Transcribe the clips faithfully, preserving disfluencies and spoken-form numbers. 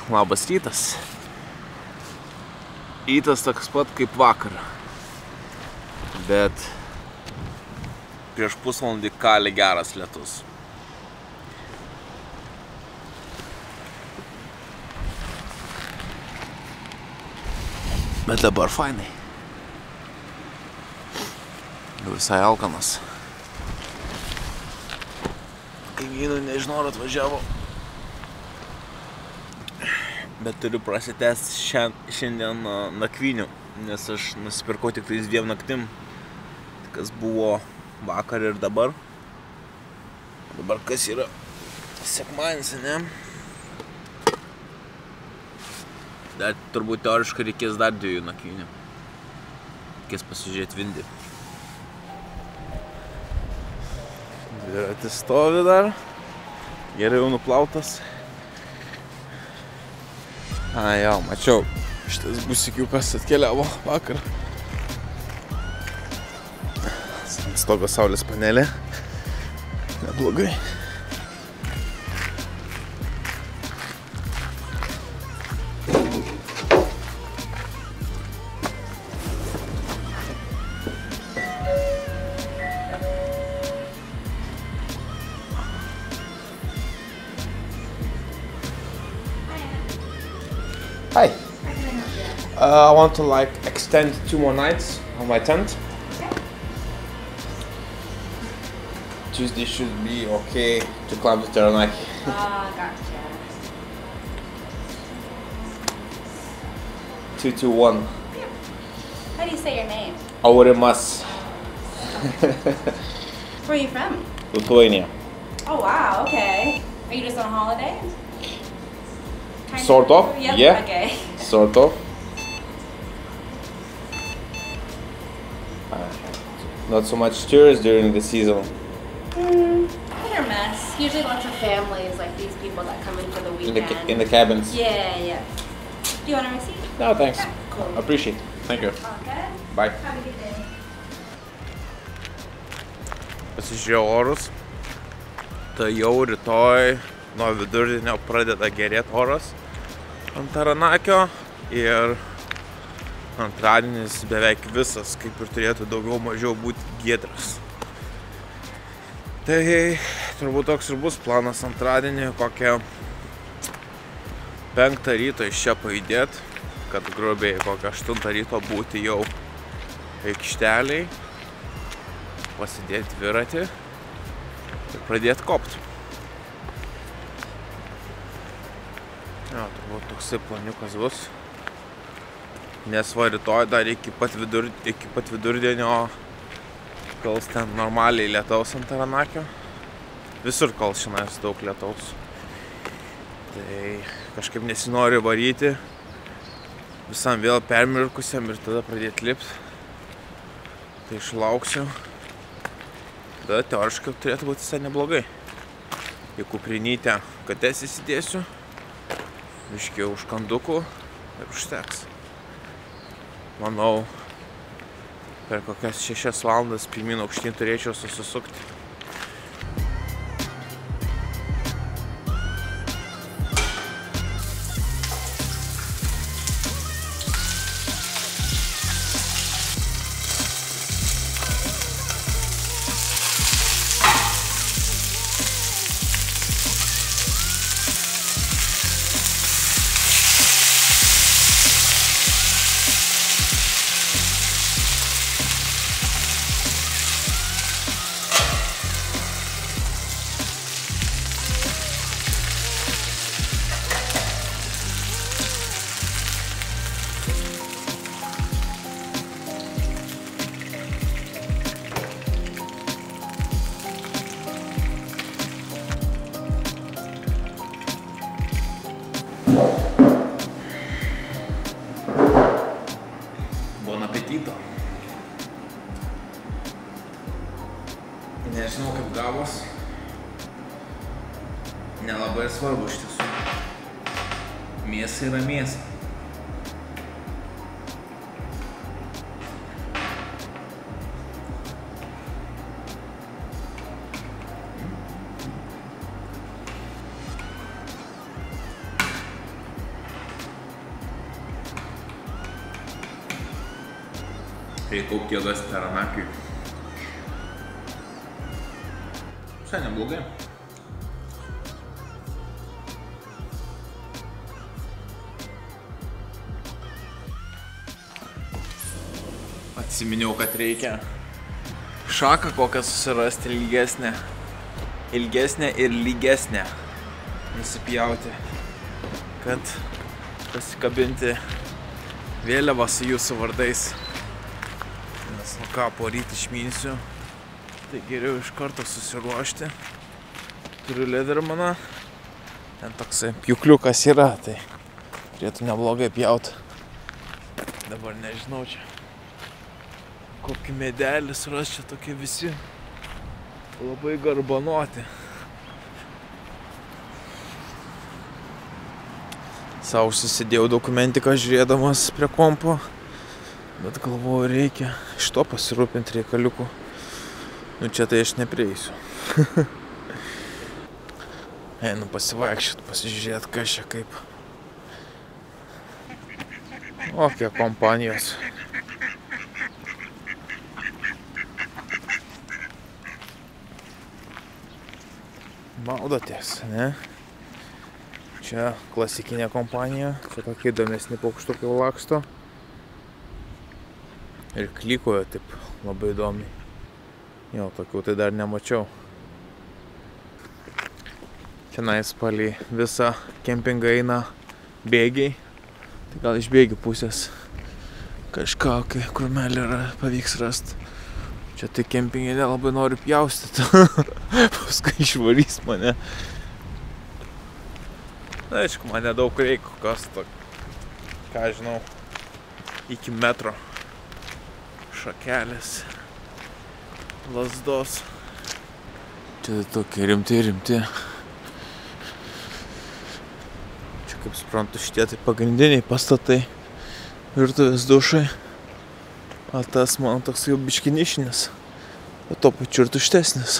labas rytas. Rytas toks pat kaip vakar. Bet prieš pusvalandį kalė geras lietus. Bet dabar fainai. Visai alkanas. Kaimynų nežinau, ar atvažiavo. Bet turiu prasitęsti šiandien nakvynių, nes aš nusipirkau tik tais dviem naktim, kas buvo vakar ir dabar. Dabar kas yra sekmadienis, ne? Dar turbūt teoriškai reikės dar dviejų nakvynių. Reikės pasižiūrėti vindį. Dviratis stovi dar. Gerai jau nuplautas. A, jau, mačiau. Šitas busikiukas atkeliavo vakar. Ant stogo saulės panelė. Neblogai. Hi. Uh, I want to like extend two more nights on my tent. Okay. Tuesday should be okay to climb the Taranaki. Ah, gotcha. two two one. How do you say your name? Aurimas. Where are you from? Lithuania. Oh wow, okay. Are you just on holiday? Kind Sort of, Yep. yeah. Okay. Sort of. Uh, not so much tourists during the season. Mm, hit or miss. Usually lots of families, like these people that come in for the In weekend. the, ca- in the cabins. Yeah, yeah. Do you want a receipt? No, thanks. Okay, cool. Appreciate it. Thank you. Okay. Bye. Have a good day. Pasižiūrėjau orus. Tai jau rytoj nuo vidurdienio pradeda gerėti oras ant Taranakio ir antradienis beveik visas, kaip ir turėtų daugiau mažiau būti giedras. Tai turbūt toks ir bus planas antradienį, kokią penktą ryto iš čia pajudėt, kad grubiai kokią aštuntą ryto būti jau aikšteliai, pasidėti dviratį ir pradėti kopti. Jo, turbūt toksai planiukas bus. Nes va rytoj dar iki pat, vidur, iki pat vidurdienio kals ten normaliai lietaus ant Taranakio. Visur kals šiandien daug lietaus. Tai kažkaip nesinori varyti visam vėl permirkusiam ir tada pradėti lipti. Tai išlauksiu. Tada teoriškai turėtų būti visai neblogai. Į kuprinytę kates įsidėsiu. Biškiai už kandukų ir užteks. Manau, per kokias šešias valandas pirmyn aukštyn turėčiau susisukti. Buon appetito. Nežinau kaip gavos. Nelabai svarbu iš tiesų. Mėsa yra mėsa. Reikau kėdas teranakiui. Visai neblogai. Atsiminiau, kad reikia šaką kokią susirasti ilgesnę. Ilgesnę ir lygesnę. Nusipjauti. Kad pasikabinti vėliavą su jūsų vardais. Nes nu ką, poryt išmynsiu. Tai geriau iš karto susiruošti. Turiu Ledermaną. Ten toksai pjūkliukas yra, tai turėtų neblogai pjauti. Dabar nežinau čia. Kokį medelį suras čia tokie visi labai garbanoti. Sau susidėjau dokumentiką žiūrėdamas prie kompo, bet galvoju, reikia iš to pasirūpinti reikaliukų. Nu čia tai aš neprieisiu. Einu pasivaikščiot, pasižiūrėt, kas čia kaip. O, kiek kompanijos. Maudotės, ne? Čia klasikinė kompanija, čia tokie įdomesni paukštukai laksto. Ir klikojo taip labai įdomiai. Jo, tokių tai dar nemačiau. Čionais palei visą kempingą eina bėgiai. Tai gal iš bėgių pusės kažką, kai krūmelį pavyks rasti. Čia tai kempingė nelabai noriu pjaustyti. Paskui išvarys mane. Na, aišku, man nedaug reikia, kokios to, ką žinau, iki metro šakelės, lazdos. Čia tokie rimti, rimti. Čia, kaip suprantu, šitie tai pagrindiniai pastatai, virtuvės dušai. O tas man toks jau biškinišinis, o to pačiu ir tuštesnis.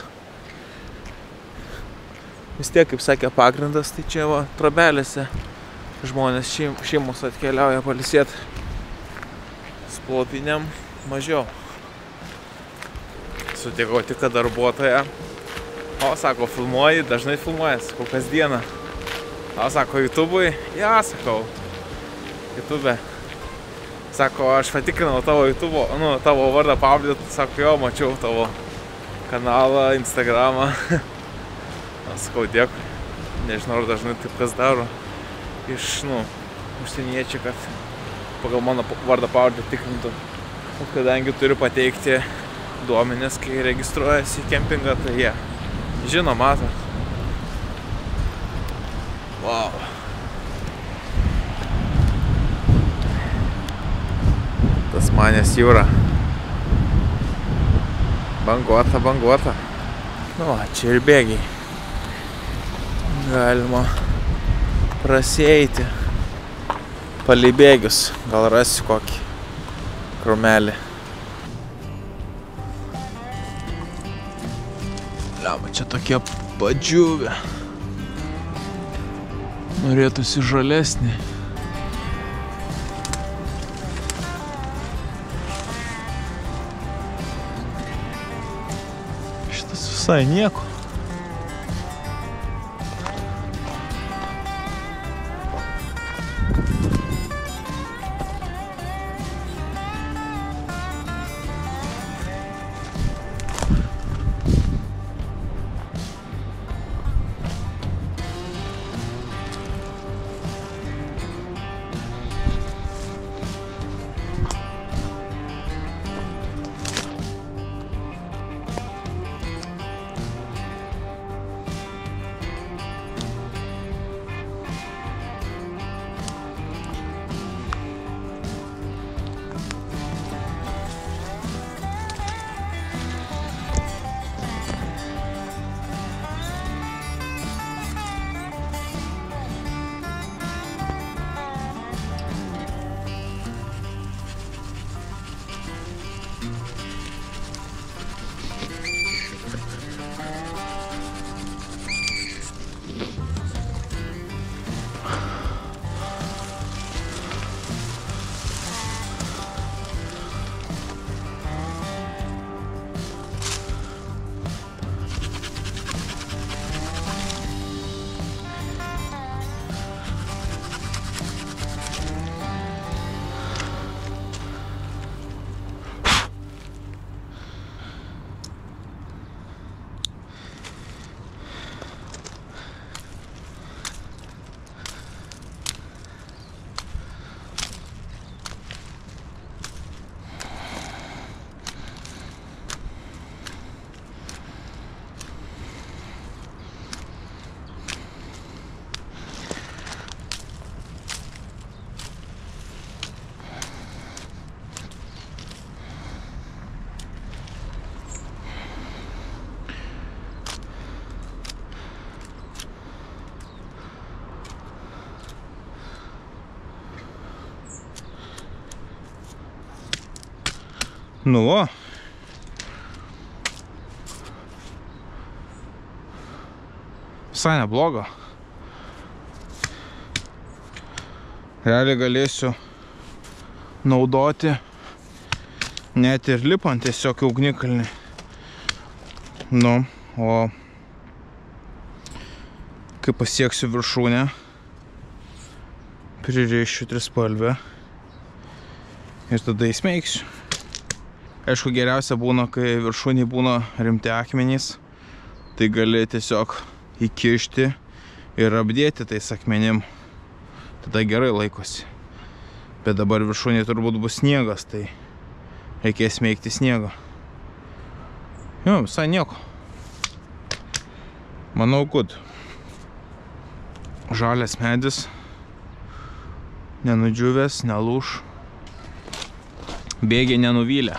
Vis tiek, kaip sakė pagrindas, tai čia va trobelėse žmonės šeim, šeimos atkeliauja pailsėti. Su palapinėm mažiau. Sutikau tik darbuotoją. O, sako, filmuoji, dažnai filmuoji, sakau, kasdieną. O, sako, YouTube'ui? Ja, sakau, YouTube. Sako, aš patikrinau tavo YouTube, nu, tavo vardą pavardę, sako, jo, mačiau tavo kanalą, Instagramą. Sakau, dėkui. Nežinau, ar dažnai taip kas daro iš, nu, užsieniečių, kad pagal mano vardą pavardę tikrintų. O kadangi turiu pateikti duomenis, kai registruojasi į kempingą, tai jie žino, mato. Wow. Tasmanijos jūra. Banguota, banguota. Nu, va, čia ir bėgiai. Galima prasieiti palei bėgius. Gal rasiu kokį krūmelį. Liama, čia tokie padžiūvę. Norėtųsi žalesnį. Šitas visai nieko. Nu, o. Visai neblogo. Realiai galėsiu naudoti net ir lipant tiesiog ugnikalnį. Nu, o kai pasieksiu viršūnę, pririšiu trispalvę ir tada įsmeigsiu. Aišku, geriausia būna, kai viršūnėje būna rimti akmenys, tai gali tiesiog įkišti ir apdėti tais akmenim. Tada gerai laikosi. Bet dabar viršūnėje turbūt bus sniegas, tai reikės meigti sniegą. Jo, visai nieko. Manau, kad žalias medis, nenudžiuvęs, nelūš. Bėgiai nenuvylė.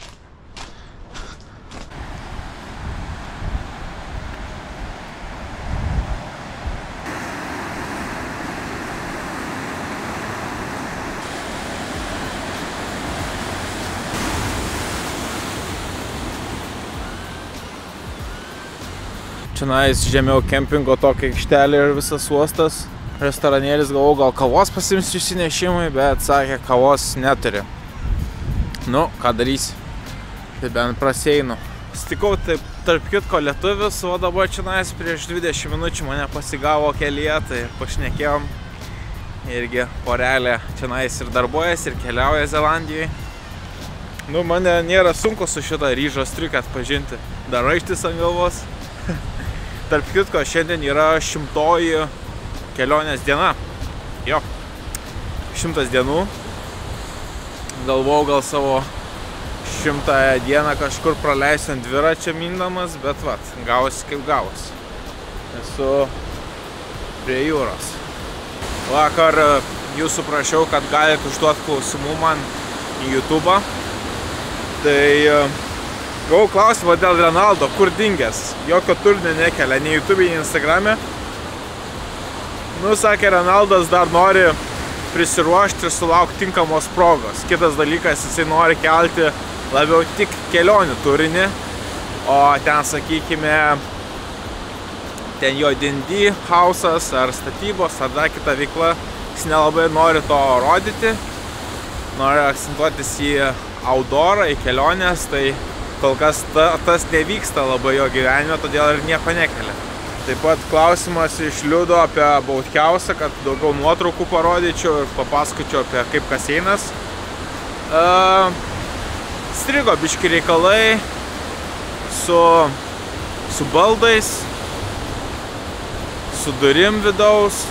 Čionais žemiau kempingo tokia aikštelė ir visas uostas. Restoranėlis, galvau, gal kavos pasimsiu išsinešimui, bet sakė, kavos neturi. Nu, ką darysi? Tai bent prasieinu. Stikau taip tarp kitko lietuvis, o dabar čionais prieš dvidešimt minučių mane pasigavo kelyje, tai pašnekėjom. Irgi porelė čionais ir darbuojasi, ir keliauja Zelandijoje. Nu, mane nėra sunku su šitą ryžo striukę atpažinti. Dar raištis ant galvos. Tarp kitko, šiandien yra šimtoji kelionės diena. Jo, šimtas dienų. Galvojau gal savo šimtąją dieną kažkur praleisiu ant dviračio mindamas, bet vat, gavosi kaip gavosi. Esu prie jūros. Vakar jūsų prašiau, kad galite užduoti klausimų man į YouTube'ą. Tai gavau klausimą dėl Ronaldo, kur dingęs. Jokio turinio nekelia, nei YouTube, nei Instagram'e. Nu, sakė, Ronaldas dar nori prisiruošti ir sulaukti tinkamos progos. Kitas dalykas, jisai nori kelti labiau tik kelionių turinį, o ten, sakykime, ten jo D and D hausas ar statybos ar dar kita veikla, jis nelabai nori to rodyti. Nori akcentuotis į outdoorą, į kelionės, tai kol kas ta, tas nevyksta labai jo gyvenime, todėl ir nieko nekelia. Taip pat klausimas iš Liudo apie Bautkiausą, kad daugiau nuotraukų parodyčiau ir papasakočiau apie kaip kas einas. Uh, strigo biški reikalai su, su baldais, su durim vidaus,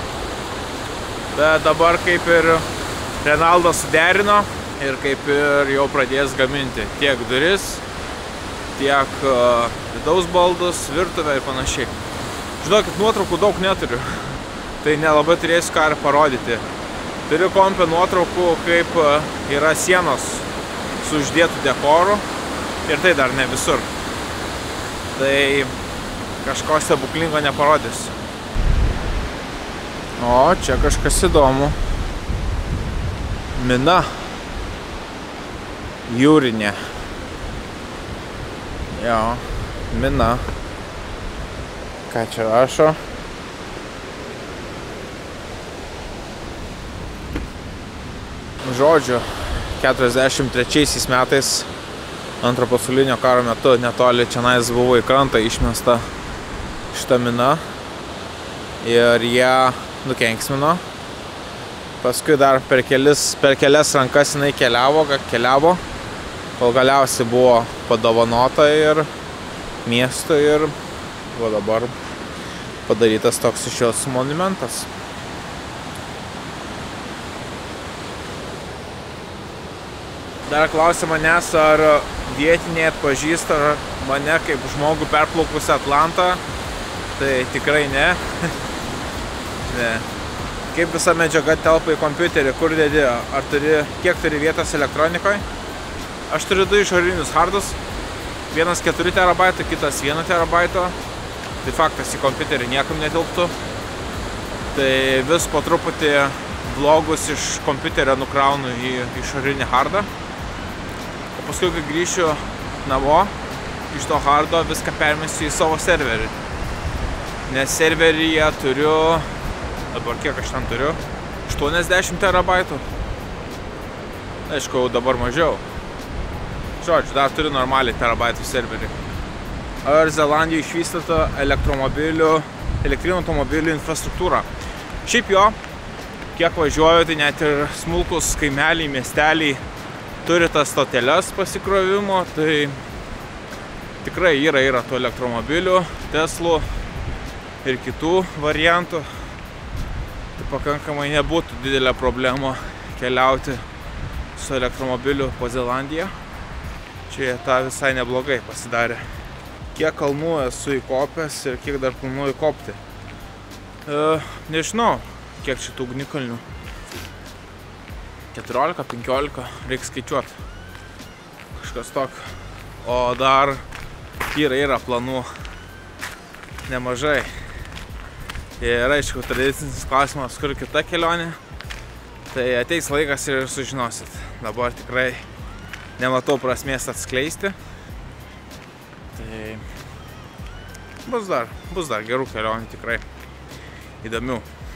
bet dabar kaip ir Ronaldas suderino ir kaip ir jau pradės gaminti tiek duris, tiek uh, vidaus baldus, virtuvę ir panašiai. Žinokit, nuotraukų daug neturiu, tai nelabai turėsiu ką ir parodyti. Turiu kompe nuotraukų, kaip yra sienos su uždėtų dekoru ir tai dar ne visur. Tai kažko stebuklingo neparodysiu. O, čia kažkas įdomu. Mina. Jūrinė. Jo, mina. Ką čia rašo? Žodžiu, keturiasdešimt trečiaisiais metais antro pasaulinio karo metu netoli čionais buvo į krantą išmesta šita mina ir ją nukenksmino. Paskui dar per, kelis, per kelias rankas jinai keliavo, keliavo, kol galiausiai buvo padovanota ir miesto ir buvo dabar padarytas toks iš jos monumentas. Dar klausė manęs, ar vietiniai atpažįsta mane kaip žmogų perplaukusi Atlantą. Tai tikrai ne. Ne. Kaip visa medžiaga telpa į kompiuterį, kur dedi, ar turi, kiek turi vietos elektronikoje? Aš turiu du išorinius hardus, vienas keturi terabaitų, kitas vieno terabaito. Tai faktas, į kompiuterį niekam netilptų. Tai vis po truputį vlogus iš kompiuterio nukraunu į išorinį hardą. O paskui, kai grįšiu namo, iš to hardo viską permesiu į savo serverį. Nes serveryje turiu, dabar kiek aš ten turiu, aštuoniasdešimt terabaitų. Aišku, jau dabar mažiau. Žodžiu, dar turiu normaliai terabaitų serverį. Ar Zelandijoje išvystyta elektromobilių, elektrinių automobilių infrastruktūra. Šiaip jo, kiek važiuoju, tai net ir smulkus kaimeliai, miesteliai turi tas stoteles pasikrovimo, tai tikrai yra, yra tų elektromobilių, Teslų ir kitų variantų. Tai pakankamai nebūtų didelė problema keliauti su elektromobiliu po Zelandiją. Čia tą visai neblogai pasidarė. Kiek kalnų esu įkopęs ir kiek dar planuoju kopti. E, nežinau, kiek šitų ugnikalnių. keturiolika, penkiolika, reikia skaičiuoti. Kažkas tokio. O dar yra, yra planų nemažai. Ir aišku, tradicinis klausimas, kur kita kelionė. Tai ateis laikas ir sužinosit. Dabar tikrai nematau prasmės atskleisti. Tai bus dar, bus dar gerų kelionių tikrai. Įdomių.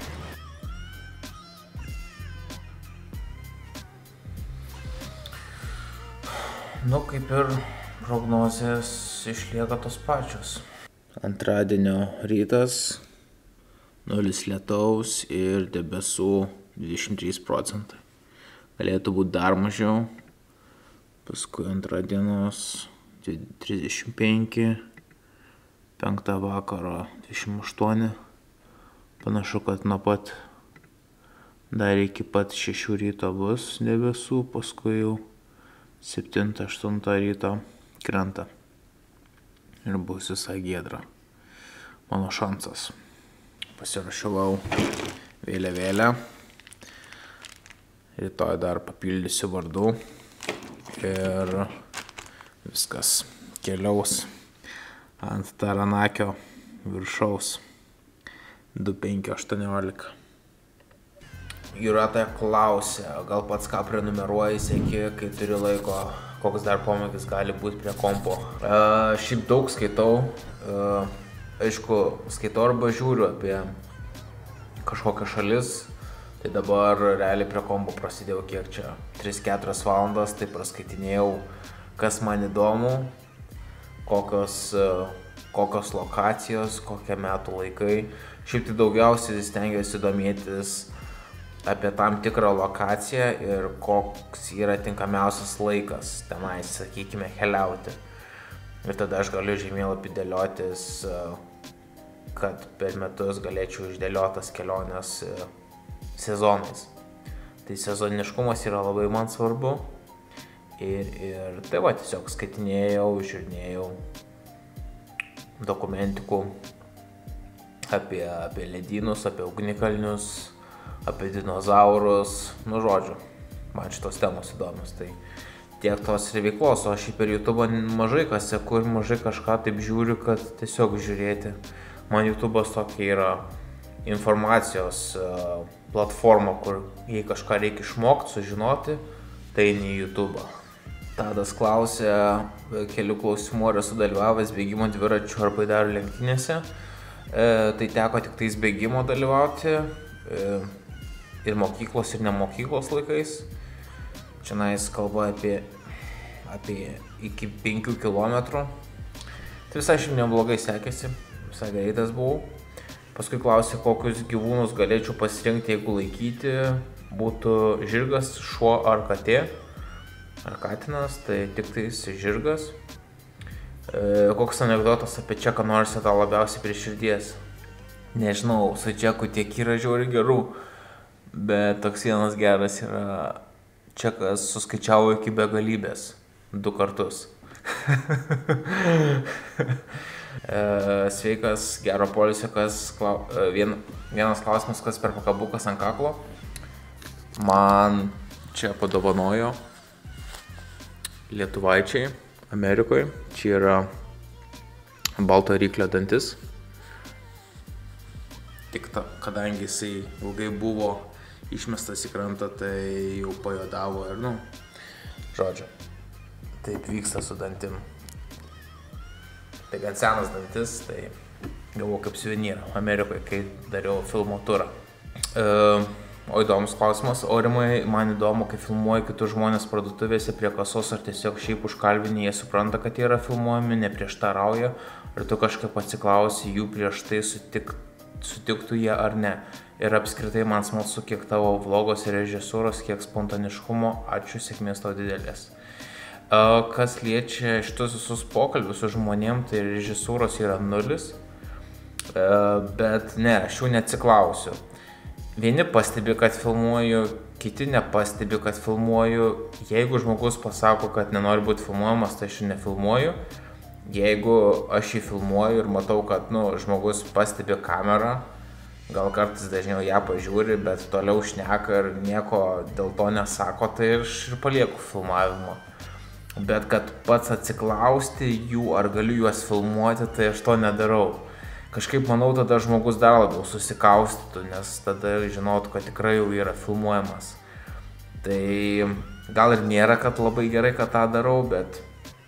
Nu, kaip ir prognozės išlieka tos pačios. Antradienio rytas, nulis lietaus ir debesų dvidešimt trys procentai. Galėtų būti dar mažiau. Paskui antradienos trisdešimt penki, penktą vakaro dvidešimt aštuoni. Panašu, kad nuo pat dar iki pat šešių ryto bus debesų, paskui jau septintą aštuntą ryto krenta. Ir bus visai giedra. Mano šansas. Pasirašiau vėliavėlę. Rytoj dar papildysiu vardų. Ir viskas keliaus ant Taranakio viršaus du penki aštuoniolika. Jūratė klausė, gal pats ką prenumeruoji, seki, kai turi laiko, koks dar pomėgis gali būti prie kompo. E, šiaip daug skaitau. E, aišku, skaitau arba žiūriu apie kažkokią šalis. Tai dabar realiai prie kompo prasidėjau kiek čia, tris keturias valandas, tai praskaitinėjau, kas man įdomu, kokios, kokios lokacijos, kokie metų laikai. Šiaip tai daugiausiai stengiuosi domėtis apie tam tikrą lokaciją ir koks yra tinkamiausias laikas tenai, sakykime, keliauti. Ir tada aš galiu žemėlapį dėliotis, kad per metus galėčiau išdėliotas keliones sezonais. Tai sezoniškumas yra labai man svarbu. Ir, ir tai va, tiesiog skaitinėjau, žiūrinėjau dokumentikų apie, apie ledynus, apie ugnikalnius, apie dinozaurus. Nu, žodžiu, man šitos temos įdomios. Tai tiek tos ir veiklos, o šiaip per YouTube mažai kas seku ir mažai kažką taip žiūriu, kad tiesiog žiūrėti. Man YouTube'as tokia yra informacijos platforma, kur jei kažką reikia išmokti, sužinoti, tai eini į YouTube'ą. Tadas klausė, kelių klausimų, ar esu dalyvavęs bėgimo dviračių ar baidarių lenktynėse. E, tai teko tik tais bėgimo dalyvauti e, ir mokyklos ir nemokyklos laikais. Čianais kalba apie, apie iki penkių kilometrų. Tai visai šiaip neblogai sekėsi, visai greitas buvau. Paskui klausė, kokius gyvūnus galėčiau pasirinkti, jeigu laikyti. Būtų žirgas, šuo ar katė. Ar katinas, tai tik tais žirgas. E, koks anekdotas apie Čeką Norisą tau labiausiai prie širdies? Nežinau, su Čeku tiek yra žiauriai gerų. Bet toks vienas geras yra, Čekas suskaičiavo iki begalybės. Du kartus. Sveikas, gero poilsio, kas, vien, vienas klausimas, kas per pakabukas ant kaklo. Man čia padovanojo lietuvaičiai Amerikoje. Čia yra balto ryklio dantis. Tik ta, kadangi jisai ilgai buvo išmestas į krantą, tai jau pajodavo ir, nu, žodžiu. taip vyksta su dantim. Tai gan senas dantis, tai gavau kaip suvenyrą Amerikoje, kai dariau filmo turą. E, o įdomus klausimas, Aurimai, man įdomu, kai filmuoji kitus žmonės parduotuvėse prie kasos ar tiesiog šiaip užkalbini, jie supranta, kad jie yra filmuojami, neprieštarauja, ar tu kažkaip atsiklausi jų prieš tai sutik, sutiktų jie ar ne. Ir apskritai man smalsu, kiek tavo vlogos ir režisūros, kiek spontaniškumo, ačiū, sėkmės tau didelės. E, kas liečia šitus visus pokalbius su žmonėm, tai režisūros yra nulis, e, bet ne, aš jų neatsiklausiu. Vieni pastebi, kad filmuoju, kiti nepastebi, kad filmuoju. Jeigu žmogus pasako, kad nenori būti filmuojamas, tai aš jį nefilmuoju. Jeigu aš jį filmuoju ir matau, kad nu, žmogus pastebi kamerą, gal kartais dažniau ją pažiūri, bet toliau šneka ir nieko dėl to nesako, tai aš ir palieku filmavimą. Bet kad pats atsiklausti jų, ar galiu juos filmuoti, tai aš to nedarau. Kažkaip manau, tada žmogus dar labiau susikaustytų, nes tada žinotų, kad tikrai jau yra filmuojamas. Tai gal ir nėra, kad labai gerai, kad tą darau, bet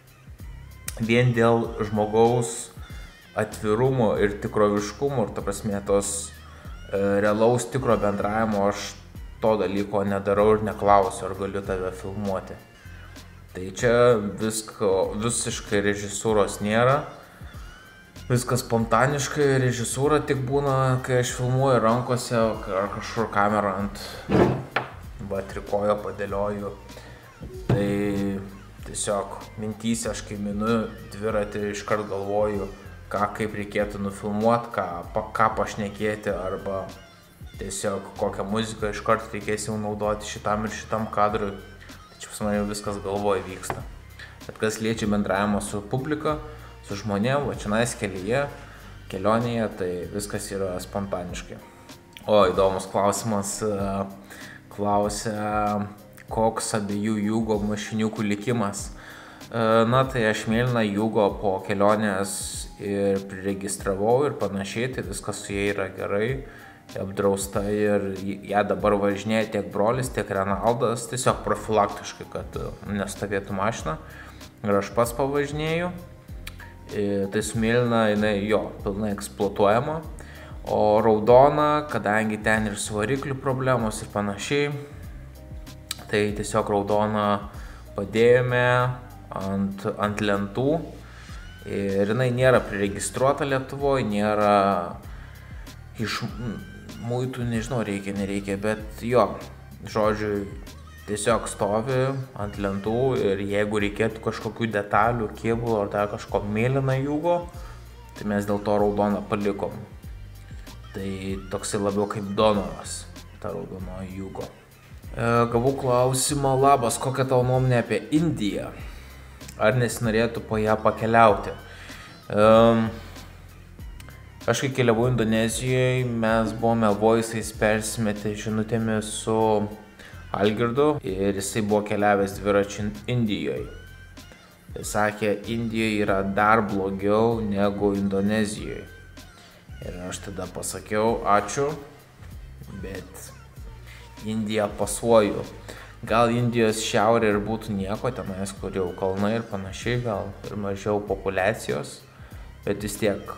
vien dėl žmogaus atvirumo ir tikroviškumo ir ta prasme tos e, realaus tikro bendravimo aš to dalyko nedarau ir neklausiu, ar galiu tave filmuoti. Tai čia visko, visiškai režisūros nėra. Viskas spontaniškai, režisūra tik būna, kai aš filmuoju rankose ar kažkur kamerą ant va, trikojo padėlioju. Tai tiesiog mintyse aš kai minu dviratį iškart galvoju, ką kaip reikėtų nufilmuoti, ką, ką pašnekėti arba tiesiog kokią muziką iškart reikės jau naudoti šitam ir šitam kadrui. Tai čia pas mane jau viskas galvoje vyksta. Bet kas liečia bendravimą su publika, su žmonėm, va čionais kelyje, kelionėje, tai viskas yra spontaniškai. O, įdomus klausimas, klausia, koks abiejų Jugo mašiniukų likimas. Na, tai aš mėlyną Jugo po kelionės ir priregistravau ir panašiai, tai viskas su jie yra gerai, apdrausta ir ją dabar važinėja tiek brolis, tiek Renaldas, tiesiog profilaktiškai, kad nestovėtų mašina. Ir aš pats pavažinėju. Tai su mėlyna, jinai jo, pilnai eksploatuojama, o raudona, kadangi ten ir su variklių problemos ir panašiai, tai tiesiog raudoną padėjome ant, ant lentų ir jinai nėra priregistruota Lietuvoje, nėra iš muitų, nežinau, reikia, nereikia, bet jo, žodžiu, tiesiog stovi ant lentų ir jeigu reikėtų kažkokių detalių, kėbulų ar dar kažko mėlyną Jugo, tai mes dėl to raudoną palikom. Tai toksai labiau kaip donoras, ta raudono Jugo. E, gavau klausimą, labas, kokia tavo nuomonė apie Indiją? Ar nesinorėtų po ją pakeliauti? E, aš kai keliavau Indonezijoje, mes buvome voice'ais persimetę žinutėmis su Algirdu ir jisai buvo keliavęs dviračiu Indijoje. Jis sakė, Indijoje yra dar blogiau negu Indonezijoje. Ir aš tada pasakiau, ačiū, bet Indiją pasuoju. Gal Indijos šiaurė ir būtų nieko, tenais kur jau kalnai ir panašiai, gal ir mažiau populiacijos, bet vis tiek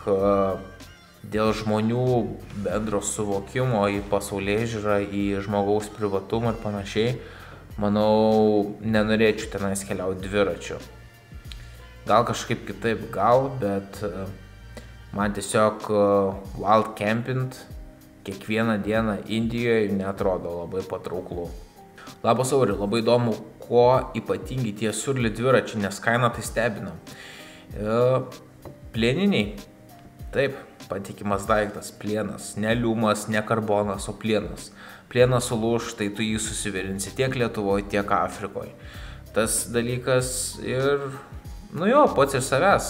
dėl žmonių bendro suvokimo į pasaulėžiūrą, į žmogaus privatumą ir panašiai, manau, nenorėčiau tenais keliauti dviračiu. Gal kažkaip kitaip, gal, bet man tiesiog wild camping kiekvieną dieną Indijoje neatrodo labai patrauklu. Labas Auri, labai įdomu, kuo ypatingi tie surli dviračiai, nes kaina tai stebina. Plieniniai, taip. Patikimas daiktas, plienas, ne liumas, ne karbonas, o plienas. Plienas sulūž, tai tu jį susivirinsi tiek Lietuvoje, tiek Afrikoje. Tas dalykas ir, nu jo, pats iš savęs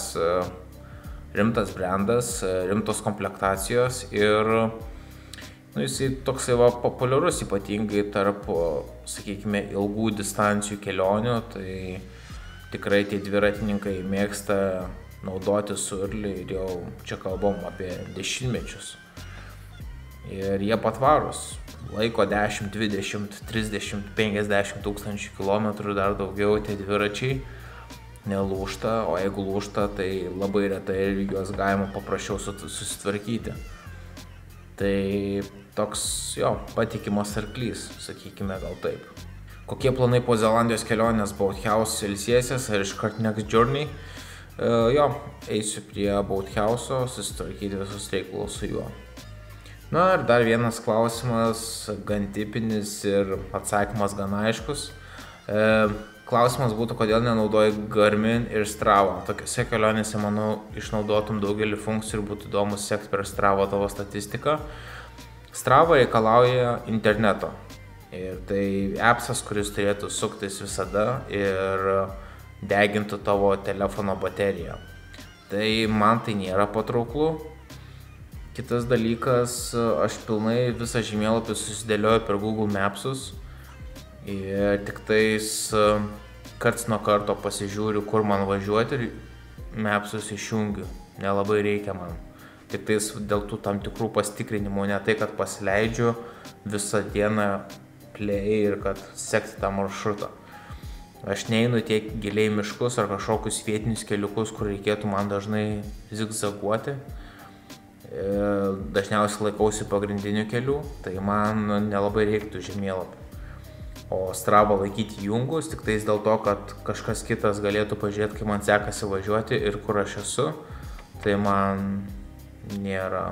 rimtas brandas, rimtos komplektacijos ir nu, jisai toksai va populiarus ypatingai tarp, sakykime, ilgų distancijų kelionių, tai tikrai tie dviratininkai mėgsta naudoti surlį ir jau čia kalbam apie dešimtmečius. Ir jie patvarus, laiko dešimt, dvidešimt, trisdešimt, penkiasdešimt tūkstančių kilometrų, dar daugiau tie dviračiai. nelūžta, o jeigu lūžta, tai labai retai ir juos galima paprasčiau susitvarkyti. Tai toks, jo, patikimas arklys, sakykime gal taip. Kokie planai po Zelandijos kelionės? Boathouse ilsėsies ar iškart next journey? Uh, jo, eisiu prie Boathouse'o, susitvarkyti visus reikalus su juo. Na ir dar vienas klausimas, gan tipinis ir atsakymas gan aiškus. Uh, klausimas būtų, kodėl nenaudoji Garmin ir Strava. Tokiose kelionėse, manau, išnaudotum daugelį funkcijų ir būtų įdomu sekti per Strava tavo statistiką. Strava reikalauja interneto. Ir tai appsas, kuris turėtų suktis visada ir degintų tavo telefono bateriją. Tai man tai nėra patrauklu. Kitas dalykas, aš pilnai visą žemėlapį susidėlioju per Google Mapsus ir tik tais karts nuo karto pasižiūriu, kur man važiuoti ir Mapsus išjungiu. Nelabai reikia man. Tik tais dėl tų tam tikrų pasitikrinimų, ne tai, kad pasileidžiu visą dieną play ir kad sekti tą maršrutą. Aš neinu tiek giliai miškus ar kažkokius vietinius keliukus, kur reikėtų man dažnai zigzaguoti. Dažniausiai laikausi pagrindinių kelių, tai man nelabai reiktų žemėlapį. O Strava laikyti jungus, tik tais dėl to, kad kažkas kitas galėtų pažiūrėti, kaip man sekasi važiuoti ir kur aš esu, tai man nėra,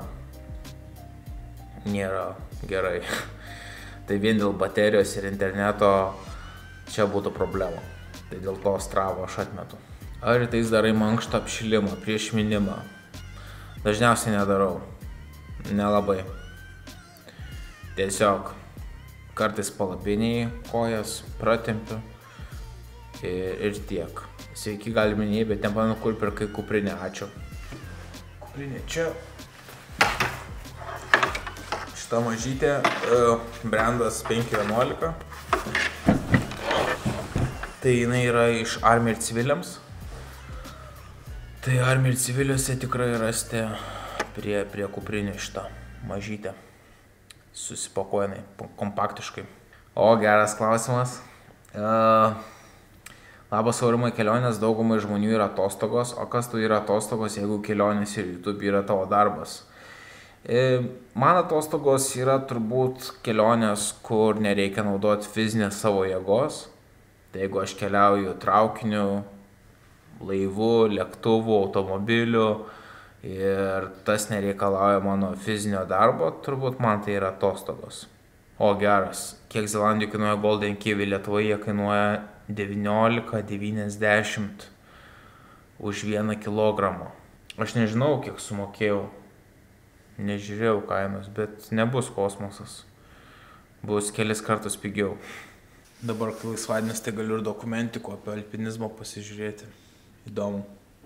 nėra gerai. Tai vien dėl baterijos ir interneto čia būtų problema. Tai dėl to Strava aš atmetu. Ar rytais darai mankštą apšilimą prieš minimą? Dažniausiai nedarau. Nelabai. Tiesiog kartais palapiniai kojas pratempiu ir, ir tiek. Sveiki, galiminiai, bet nepamenu, kur pirkai kuprinę. Ačiū. Kuprinė čia. Ta mažytė, brandas penki vienuolika. Tai jinai yra iš Army ir civiliams. Tai Army ir civiliuose tikrai rasite prie, prie kuprinį šitą mažytę. Susipakuojinai, kompaktiškai. O, geras klausimas. Uh, labas, aurimai, kelionės daugumai žmonių yra atostogos. O kas tu yra atostogos, jeigu kelionės ir YouTube yra tavo darbas? Man atostogos yra turbūt kelionės, kur nereikia naudoti fizinės savo jėgos. Tai jeigu aš keliauju traukiniu, laivu, lėktuvu, automobiliu ir tas nereikalauja mano fizinio darbo, turbūt man tai yra atostogos. O geras, kiek Zelandijoj kainuoja Golden Kiwi, Lietuvoje kainuoja devyniolika devyniasdešimt už vieną kilogramą. Aš nežinau, kiek sumokėjau. Nežiūrėjau kainos, bet nebus kosmosas. Bus kelis kartus pigiau. Dabar, kai laisvadienis, tai galiu ir dokumentikų apie alpinizmą pasižiūrėti. Įdomu.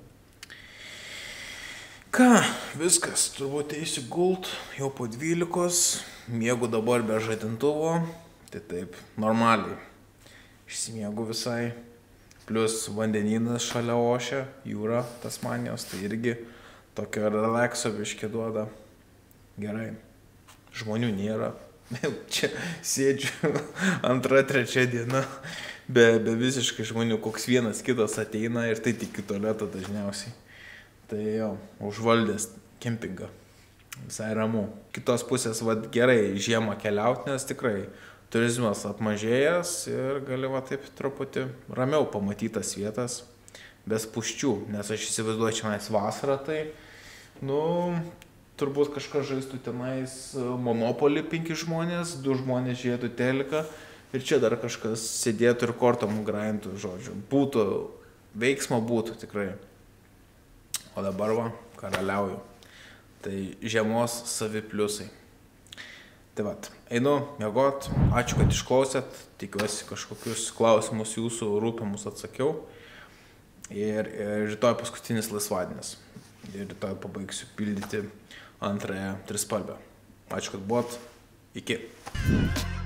Ką, viskas, turbūt eisiu gult, jau po dvylikos. Miegu dabar be žadintuvo. Tai taip, normaliai. Išsimiegu visai. Plius vandenynas šalia ošia, jūra Tasmanijos, tai irgi tokio relakso biškį duoda. Gerai, žmonių nėra, čia sėdžiu antra, trečia diena, be, be visiškai žmonių, koks vienas kitas ateina ir tai tik į tualetą dažniausiai. Tai jo, užvaldęs kempingą, visai ramu. Kitos pusės, vad gerai, žiemą keliauti, nes tikrai turizmas apmažėjęs ir gali va taip truputį ramiau pamatytas vietas, be spūsčių, nes aš įsivaizduoju čia mes vasarą, tai, nu... Turbūt kažkas žaistų tenais Monopoly penki žmonės, du žmonės žiūrėtų teliką ir čia dar kažkas sėdėtų ir kortom grindų, žodžiu. Būtų, veiksmo būtų tikrai. O dabar va, karaliauju. Tai žiemos savi pliusai. Tai vat, einu miegot, ačiū, kad išklausėt, tikiuosi kažkokius klausimus jūsų rūpimus atsakiau. Ir, ir rytoj paskutinis laisvadienis. Ir rytoj pabaigsiu pildyti antrąją trispalvę. Ačiū, kad buvot. Iki.